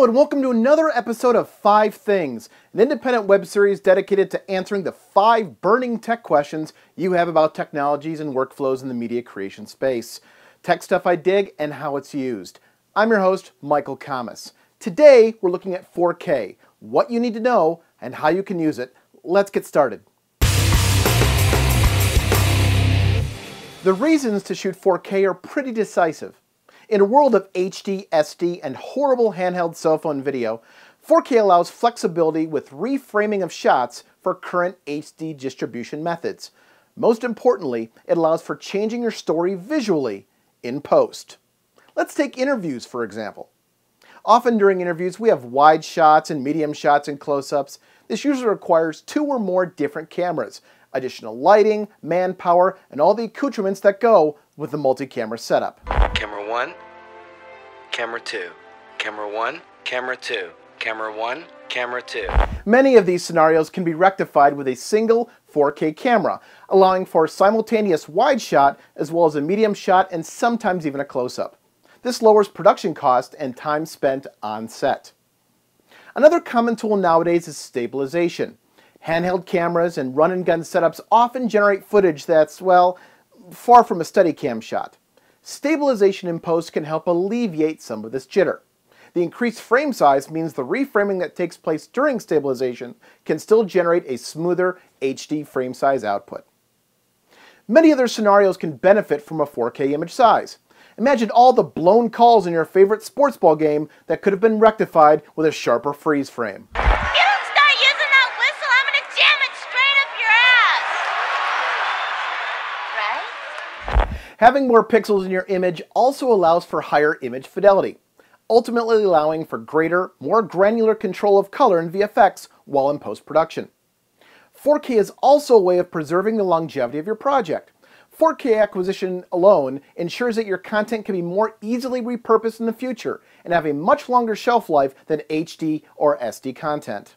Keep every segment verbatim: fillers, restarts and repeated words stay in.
Hello and welcome to another episode of Five Things, an independent web series dedicated to answering the five burning tech questions you have about technologies and workflows in the media creation space. Tech stuff I dig and how it's used. I'm your host, Michael Kammes. Today we're looking at four K, what you need to know and how you can use it. Let's get started. The reasons to shoot four K are pretty decisive. In a world of H D, S D, and horrible handheld cell phone video, four K allows flexibility with reframing of shots for current H D distribution methods. Most importantly, it allows for changing your story visually in post. Let's take interviews, for example. Often during interviews, we have wide shots and medium shots and close-ups. This usually requires two or more different cameras, additional lighting, manpower, and all the accoutrements that go with the multi-camera setup. Camera one, camera two, camera one, camera two, camera one, camera two. Many of these scenarios can be rectified with a single four K camera, allowing for simultaneous wide shot as well as a medium shot and sometimes even a close-up. This lowers production cost and time spent on set. Another common tool nowadays is stabilization. Handheld cameras and run-and-gun setups often generate footage that's, well, far from a Steadicam shot. Stabilization in post can help alleviate some of this jitter. The increased frame size means the reframing that takes place during stabilization can still generate a smoother H D frame size output. Many other scenarios can benefit from a four K image size. Imagine all the blown calls in your favorite sports ball game that could have been rectified with a sharper freeze frame. Having more pixels in your image also allows for higher image fidelity, ultimately allowing for greater, more granular control of color in V F X while in post-production. four K is also a way of preserving the longevity of your project. four K acquisition alone ensures that your content can be more easily repurposed in the future and have a much longer shelf life than H D or S D content.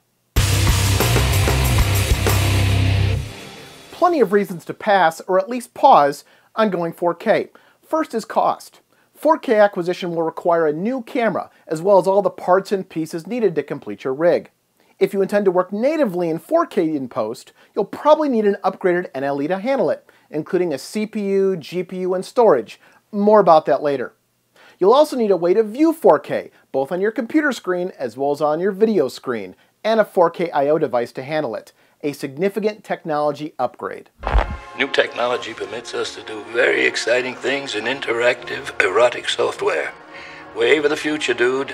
Plenty of reasons to pass, or at least pause, on going four K. First is cost. four K acquisition will require a new camera, as well as all the parts and pieces needed to complete your rig. If you intend to work natively in four K in post, you'll probably need an upgraded N L E to handle it, including a C P U, G P U, and storage. More about that later. You'll also need a way to view four K, both on your computer screen as well as on your video screen, and a four K I O device to handle it. A significant technology upgrade. New technology permits us to do very exciting things in interactive, erotic software. Wave of the future, dude.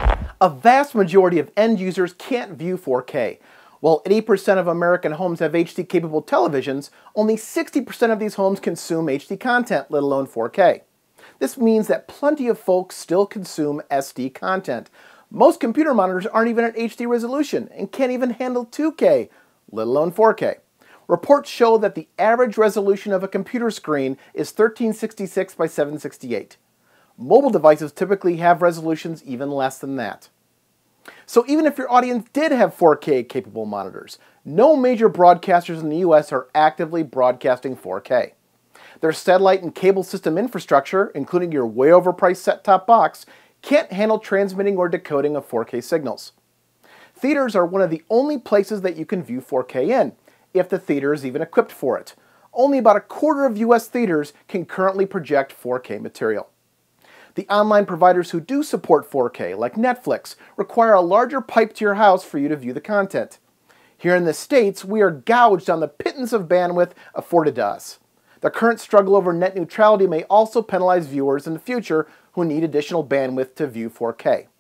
A vast majority of end users can't view four K. While eighty percent of American homes have H D-capable televisions, only sixty percent of these homes consume H D content, let alone four K. This means that plenty of folks still consume S D content. Most computer monitors aren't even at H D resolution and can't even handle two K, let alone four K. Reports show that the average resolution of a computer screen is thirteen sixty-six by seven sixty-eight. Mobile devices typically have resolutions even less than that. So even if your audience did have four K capable monitors, no major broadcasters in the U S are actively broadcasting four K. Their satellite and cable system infrastructure, including your way overpriced set-top box, can't handle transmitting or decoding of four K signals. Theaters are one of the only places that you can view four K in, if the theater is even equipped for it. Only about a quarter of U S theaters can currently project four K material. The online providers who do support four K, like Netflix, require a larger pipe to your house for you to view the content. Here in the States, we are gouged on the pittance of bandwidth afforded to us. The current struggle over net neutrality may also penalize viewers in the future who need additional bandwidth to view four K.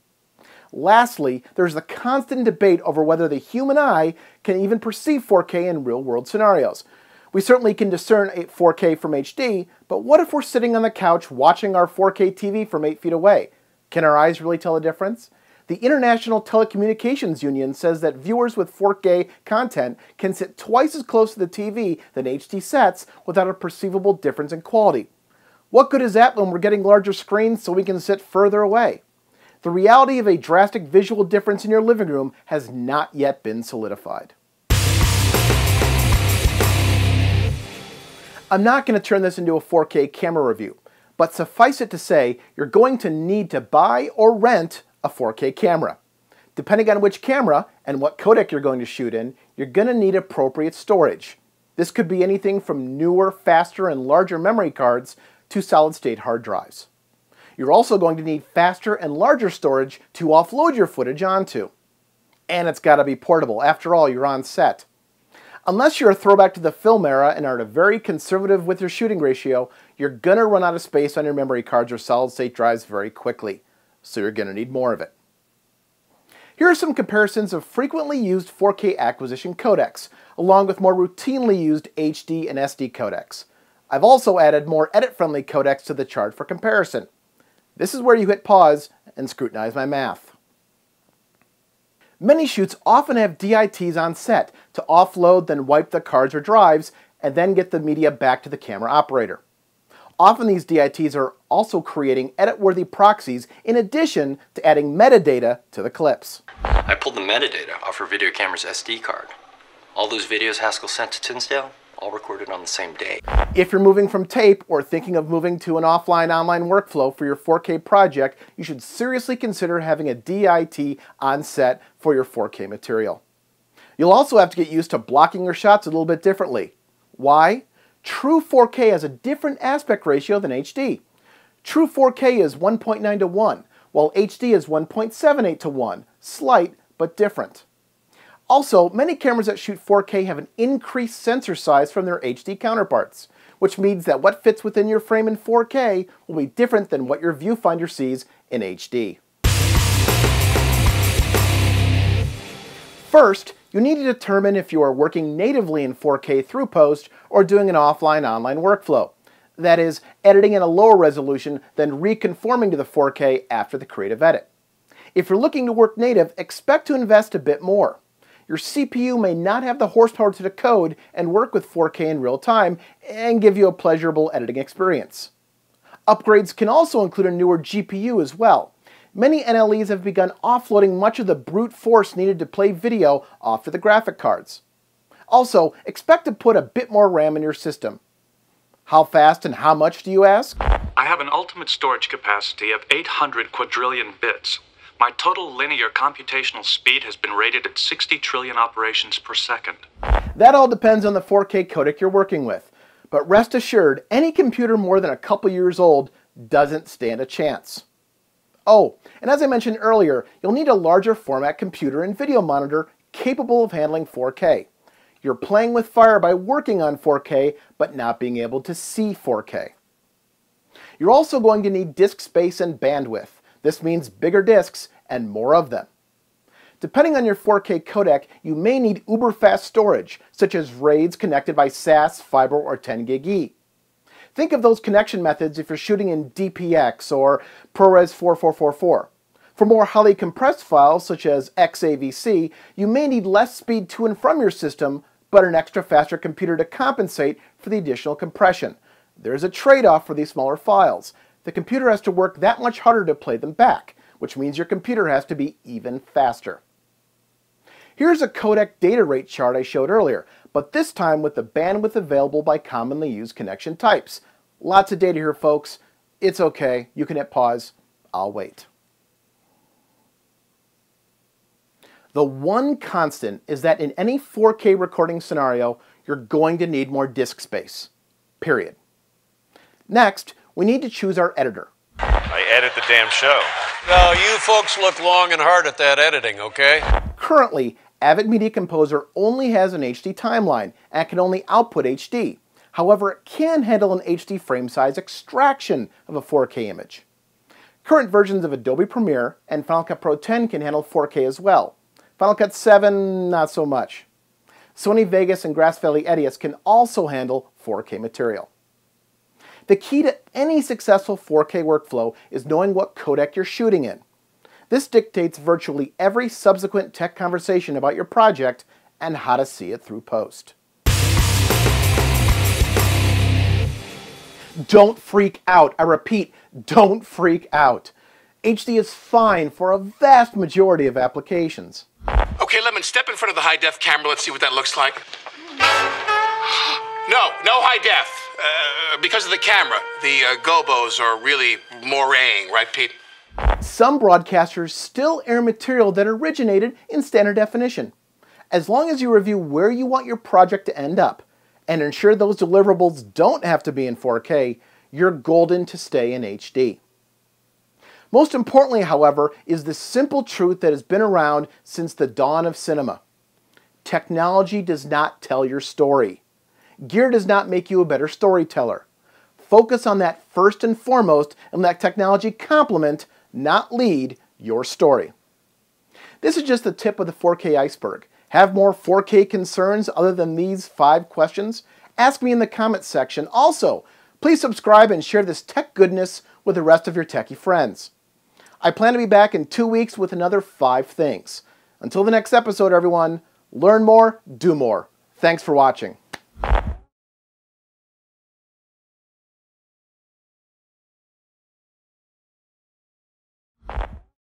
Lastly, there's the constant debate over whether the human eye can even perceive four K in real-world scenarios. We certainly can discern four K from H D, but what if we're sitting on the couch watching our four K T V from eight feet away? Can our eyes really tell the difference? The International Telecommunications Union says that viewers with four K content can sit twice as close to the T V than H D sets without a perceivable difference in quality. What good is that when we're getting larger screens so we can sit further away? The reality of a drastic visual difference in your living room has not yet been solidified. I'm not going to turn this into a four K camera review, but suffice it to say, you're going to need to buy or rent A four K camera. Depending on which camera and what codec you're going to shoot in, you're going to need appropriate storage. This could be anything from newer, faster, and larger memory cards to solid-state hard drives. You're also going to need faster and larger storage to offload your footage onto. And it's got to be portable. After all, you're on set. Unless you're a throwback to the film era and are very conservative with your shooting ratio, you're going to run out of space on your memory cards or solid-state drives very quickly. So you're going to need more of it. Here are some comparisons of frequently used four K acquisition codecs, along with more routinely used H D and S D codecs. I've also added more edit-friendly codecs to the chart for comparison. This is where you hit pause and scrutinize my math. Many shoots often have D I Ts on set to offload, then wipe the cards or drives, and then get the media back to the camera operator. Often these D I Ts are also creating edit-worthy proxies in addition to adding metadata to the clips. I pulled the metadata off her video camera's S D card. All those videos Haskell sent to Tinsdale, all recorded on the same day. If you're moving from tape or thinking of moving to an offline online workflow for your four K project, you should seriously consider having a D I T on set for your four K material. You'll also have to get used to blocking your shots a little bit differently. Why? True four K has a different aspect ratio than H D. True four K is one point nine to one, while H D is one point seven eight to one, slight but different. Also, many cameras that shoot four K have an increased sensor size from their H D counterparts, which means that what fits within your frame in four K will be different than what your viewfinder sees in H D. First, you need to determine if you are working natively in four K through post or doing an offline-online workflow. That is, editing in a lower resolution, then reconforming to the four K after the creative edit. If you're looking to work native, expect to invest a bit more. Your C P U may not have the horsepower to decode and work with four K in real time and give you a pleasurable editing experience. Upgrades can also include a newer G P U as well. Many N L Es have begun offloading much of the brute force needed to play video off to the graphic cards. Also, expect to put a bit more RAM in your system. How fast and how much, do you ask? I have an ultimate storage capacity of eight hundred quadrillion bits. My total linear computational speed has been rated at sixty trillion operations per second. That all depends on the four K codec you're working with. But rest assured, any computer more than a couple years old doesn't stand a chance. Oh, and as I mentioned earlier, you'll need a larger format computer and video monitor capable of handling four K. You're playing with fire by working on four K, but not being able to see four K. You're also going to need disk space and bandwidth. This means bigger disks and more of them. Depending on your four K codec, you may need uber-fast storage, such as RAIDs connected by S A S, fiber, or ten gig E. Think of those connection methods if you're shooting in D P X or ProRes four four four four. For more highly compressed files, such as X A V C, you may need less speed to and from your system, but an extra faster computer to compensate for the additional compression. There's a trade-off for these smaller files. The computer has to work that much harder to play them back, which means your computer has to be even faster. Here's a codec data rate chart I showed earlier, but this time with the bandwidth available by commonly used connection types. Lots of data here, folks. It's okay. You can hit pause. I'll wait. The one constant is that in any four K recording scenario, you're going to need more disk space. Period. Next, we need to choose our editor. I edit the damn show. No, you folks look long and hard at that editing, okay? Currently, Avid Media Composer only has an H D timeline and can only output H D. However, it can handle an H D frame size extraction of a four K image. Current versions of Adobe Premiere and Final Cut Pro ten can handle four K as well. Final Cut seven, not so much. Sony Vegas and Grass Valley Edius can also handle four K material. The key to any successful four K workflow is knowing what codec you're shooting in. This dictates virtually every subsequent tech conversation about your project and how to see it through post. Don't freak out. I repeat, don't freak out. H D is fine for a vast majority of applications. Okay, Lemon, step in front of the high-def camera. Let's see what that looks like. No, no high def. Uh, because of the camera. The uh, gobos are really moraying, right, Pete? Some broadcasters still air material that originated in standard definition. As long as you review where you want your project to end up and ensure those deliverables don't have to be in four K, you're golden to stay in H D. Most importantly, however, is the simple truth that has been around since the dawn of cinema. Technology does not tell your story. Gear does not make you a better storyteller. Focus on that first and foremost and let technology complement, not lead, your story. This is just the tip of the four K iceberg. Have more four K concerns other than these five questions? Ask me in the comments section. Also, please subscribe and share this tech goodness with the rest of your techie friends. I plan to be back in two weeks with another five things. Until the next episode, everyone, learn more, do more. Thanks for watching.